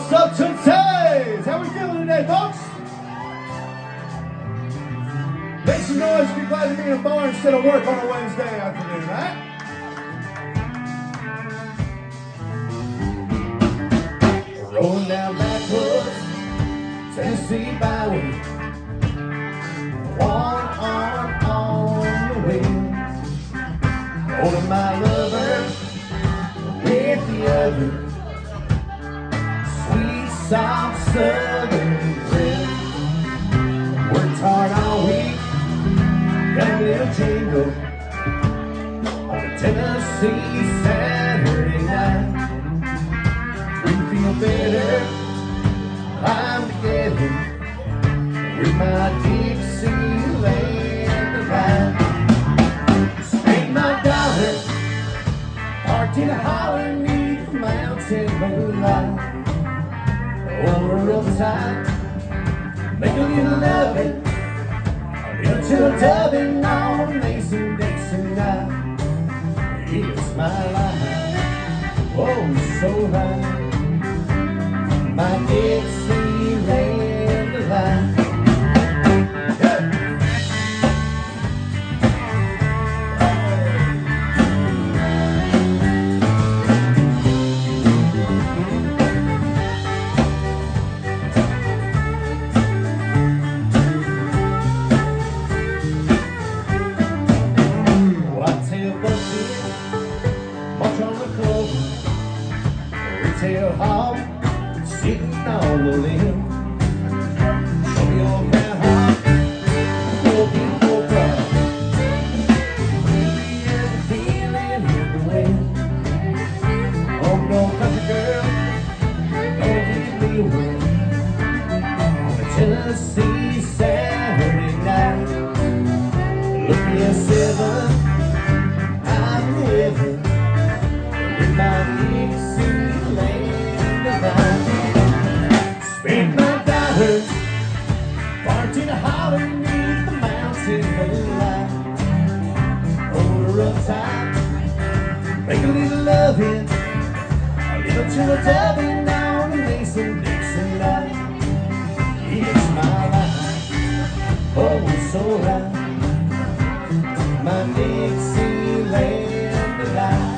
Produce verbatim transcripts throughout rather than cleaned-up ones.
Substances! How we feeling today, folks? Make some noise if you're glad to be in a bar instead of work on a Wednesday afternoon, right? Rolling down backwoods, Tennessee byway, one arm on the wheels, holding my lover with the other. Soft southern rhythm. Worked hard all week, got a little jingle on a Tennessee Saturday night. We feel better, I'm together with my Dixieland Delight. Spent my dollar, parked in a holler neath the mountain moonlight. Over a rough time, make a little loving, a little chill dubbing on Mason Dixon night. It's my life, oh so right, my Dixieland Delight. Tail hog sitting on the limb. Show me your groundhog, your beautiful crowd. Really is a feeling in the wind. Oh no, country girl, don't give me a word. On a Tennessee Saturday night, look me a seven, I'm living with my Dixieland Delight. Spent my dollars, parked in a holler beneath the mountain moonlight. Over a rough time, make a little loving, a little chill dubbing on the Mason Dixon night. It's my life, oh so right, my Dixieland Delight.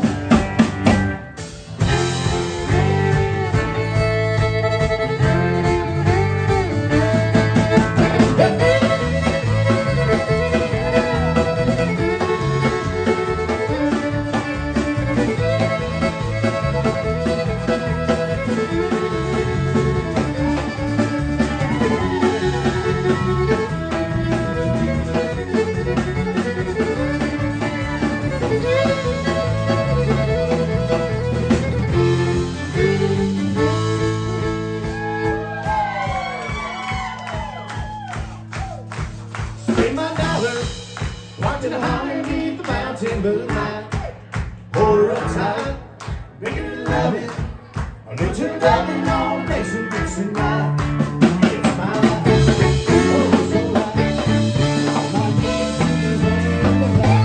Spend my dollar, walked in a holler beneath the mountain moonlight. Pour up time, making it loving, a little loving on Mason Dixon night. It's my life, oh so right, my Dixieland Delight.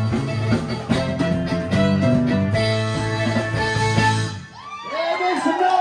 Some